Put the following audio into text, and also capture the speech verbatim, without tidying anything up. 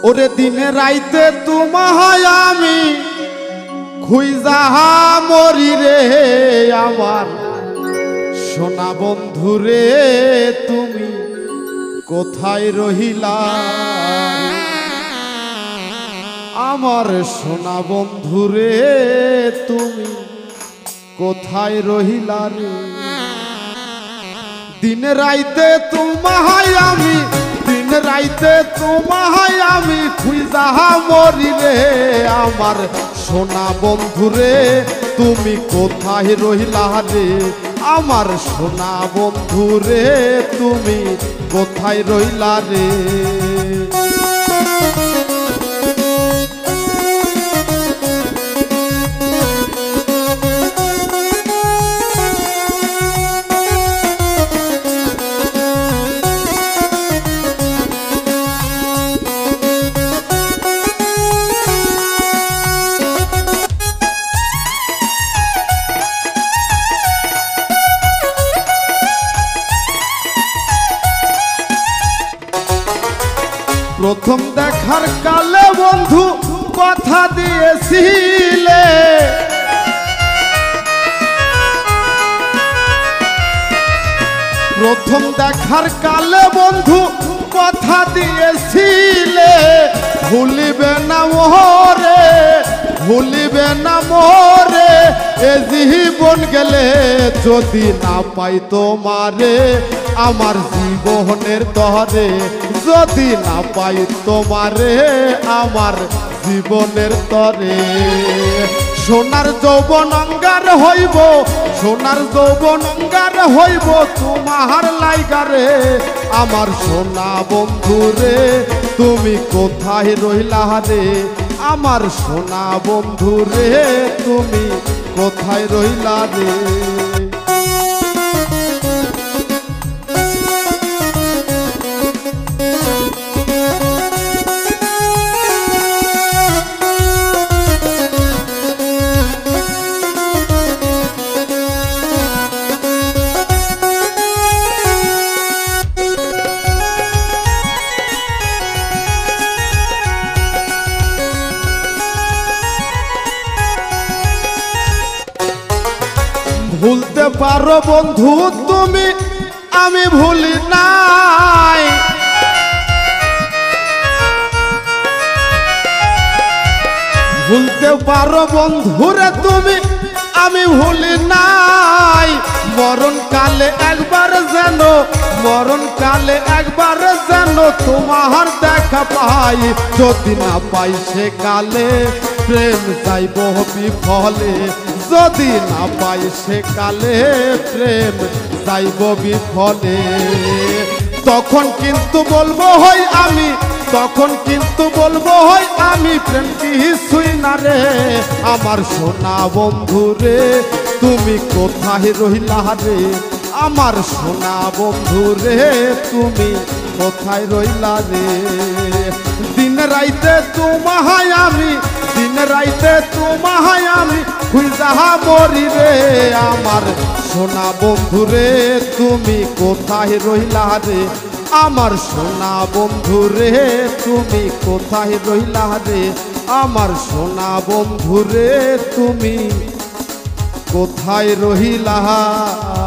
ওরে দিনে রাইতে তোমায় আমি খুইজাহা মরি রে আমার সোনা বন্ধু রে তুমি কোথায় রহিলা আমার সোনা বন্ধু রে তুমি কোথায় রহিলা রে দিন রাইতে তোমায় আমি দিন রাইতে তোমায় আমি খুইজাহা মরি রে আমার সোনা বন্ধু রে তুমি কোথায় রহিলা রে আমার সোনা বন্ধু রে তুমি কোথায় রহিলা রে প্রথম দেখার কালে বন্ধু কথা দিয়েছিলে প্রথম দেখার কালে বন্ধু কথা দিয়েছিলে ভুলিবে না মোরে ভুলিবে না মোরে এ জীবন গেলে যদি না পাই তোমারে আমার জীবনের তরে যদি না পাই তোমারে আমার জীবনের তরে সোনার যৌবন অঙ্গার হইব সোনার যৌবন অঙ্গার হইব তোমার লাইগারে আমার সোনা বন্ধু রে তুমি কোথায় রহিলা রে আমার সোনা বন্ধু রে তুমি কোথায় রহিলা রে ভুলতে পারো বন্ধু তুমি আমি ভুলি নাই ভুলতে পারো বন্ধুরে তুমি আমি ভুলি নাই মরণ কালে একবার যেন মরণ কালে একবার যেন তোমার দেখা পাই যদি না পাই সে কালে প্রেম যাইব বিফলে যদি না পাই সে কালে প্রেম যাইব বিফলে তখন কিন্তু বলবো হই আমি তখন কিন্তু বলবো হই আমি প্রেম কিছুই না রে আমার সোনা বন্ধু রে তুমি কোথায় রহিলা রে আমার সোনা বন্ধু রে তুমি কোথায় রহিলা রে দিন রাইতে তোমায় আমি দিন রাইতে তোমায় আমি খুইজাহা মরি রে আমার সোনা বন্ধু রে তুমি কোথায় রহিলা রে আমার সোনা বন্ধু রে তুমি কোথায় রহিলা রে আমার সোনা বন্ধু রে তুমি কোথায় রহিলা